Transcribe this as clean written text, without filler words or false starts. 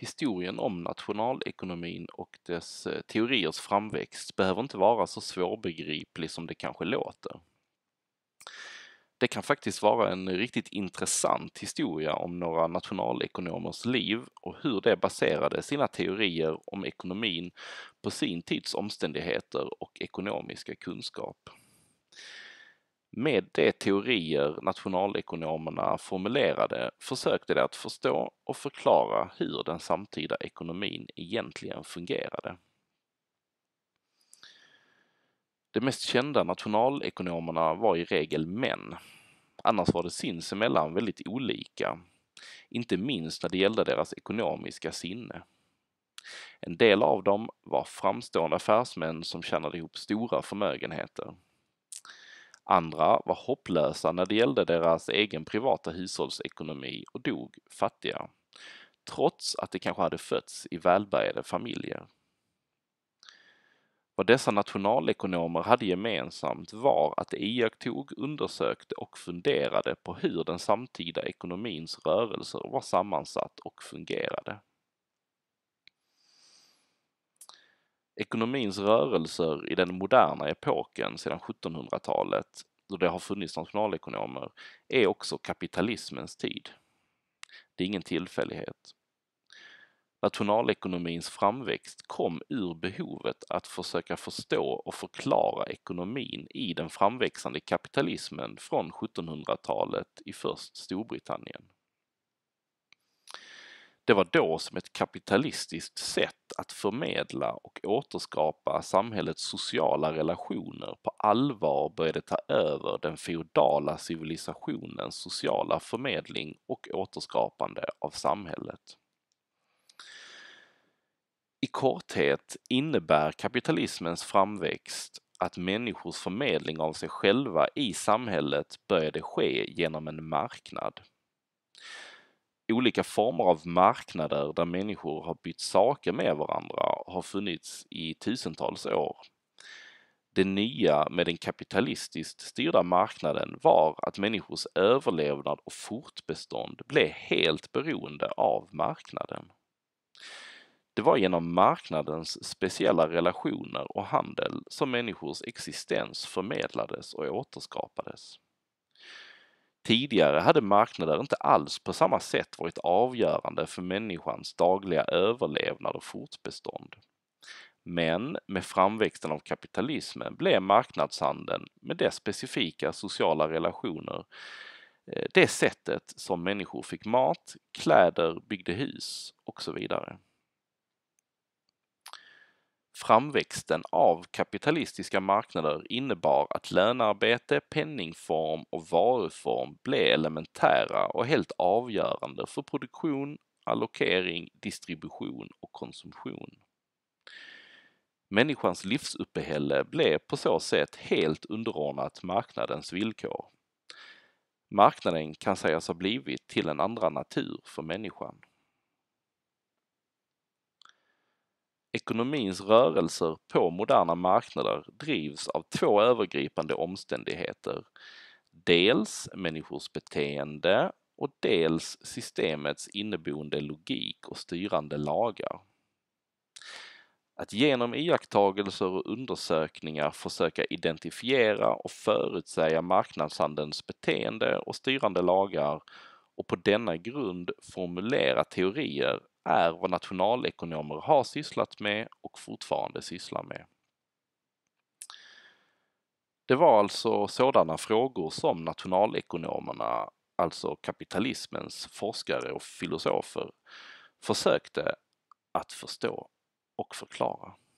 Historien om nationalekonomin och dess teoriers framväxt behöver inte vara så svårbegriplig som det kanske låter. Det kan faktiskt vara en riktigt intressant historia om några nationalekonomers liv och hur de baserade sina teorier om ekonomin på sin tids omständigheter och ekonomiska kunskap. Med de teorier nationalekonomerna formulerade försökte de att förstå och förklara hur den samtida ekonomin egentligen fungerade. De mest kända nationalekonomerna var i regel män. Annars var det sinsemellan väldigt olika, inte minst när det gällde deras ekonomiska sinne. En del av dem var framstående affärsmän som tjänade ihop stora förmögenheter. Andra var hopplösa när det gällde deras egen privata hushållsekonomi och dog fattiga, trots att de kanske hade fötts i välbärgade familjer. Vad dessa nationalekonomer hade gemensamt var att de iakttog, undersökte och funderade på hur den samtida ekonomins rörelser var sammansatt och fungerade. Ekonomins rörelser i den moderna epoken sedan 1700-talet, då det har funnits nationalekonomer, är också kapitalismens tid. Det är ingen tillfällighet. Nationalekonomins framväxt kom ur behovet att försöka förstå och förklara ekonomin i den framväxande kapitalismen från 1700-talet i först Storbritannien. Det var då som ett kapitalistiskt sätt att förmedla och återskapa samhällets sociala relationer på allvar började ta över den feodala civilisationens sociala förmedling och återskapande av samhället. I korthet innebär kapitalismens framväxt att människors förmedling av sig själva i samhället började ske genom en marknad. Olika former av marknader där människor har bytt saker med varandra har funnits i tusentals år. Det nya med den kapitalistiskt styrda marknaden var att människors överlevnad och fortbestånd blev helt beroende av marknaden. Det var genom marknadens speciella relationer och handel som människors existens förmedlades och återskapades. Tidigare hade marknader inte alls på samma sätt varit avgörande för människans dagliga överlevnad och fortbestånd. Men med framväxten av kapitalismen blev marknadshandeln med dess specifika sociala relationer det sättet som människor fick mat, kläder, byggde hus och så vidare. Framväxten av kapitalistiska marknader innebar att lönearbete, penningform och varuform blev elementära och helt avgörande för produktion, allokering, distribution och konsumtion. Människans livsuppehälle blev på så sätt helt underordnat marknadens villkor. Marknaden kan sägas ha blivit till en andra natur för människan. Ekonomins rörelser på moderna marknader drivs av två övergripande omständigheter. Dels människors beteende och dels systemets inneboende logik och styrande lagar. Att genom iakttagelser och undersökningar försöka identifiera och förutsäga marknadshandelns beteende och styrande lagar och på denna grund formulera teorier är vad nationalekonomer har sysslat med och fortfarande sysslar med. Det var alltså sådana frågor som nationalekonomerna, alltså kapitalismens forskare och filosofer, försökte att förstå och förklara.